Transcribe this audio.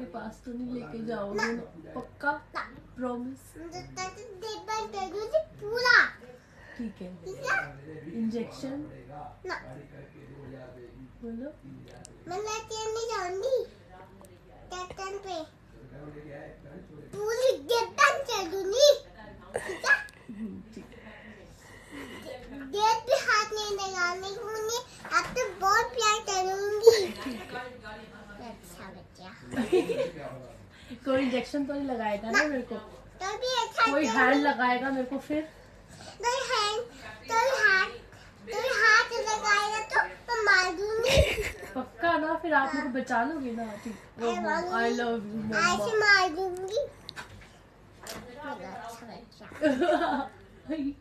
पास तो नहीं लेके जाओगे ना? पक्का? प्रॉमिस? पूरा ठीक है। इंजेक्शन बोलो। मैं नहीं जाऊंगी टेटन पे, पूरी टेटन चलूंगी। गेट पे हाथ नहीं लगाने दूंगी, अब तो बहुत प्यार करूंगी। अच्छा बच्चा। कोई इंजेक्शन तो नहीं लगाएगा ना मेरे को? तो भी अच्छा। कोई हैंड लगाएगा मेरे को फिर? तो हाथ लगाएगा तो मार दूंगी। पक्का ना? फिर आप मेरे को बचा लोगे ना? ठीक। I love you. ऐसे मार दूंगी। अच्छा बच्चा।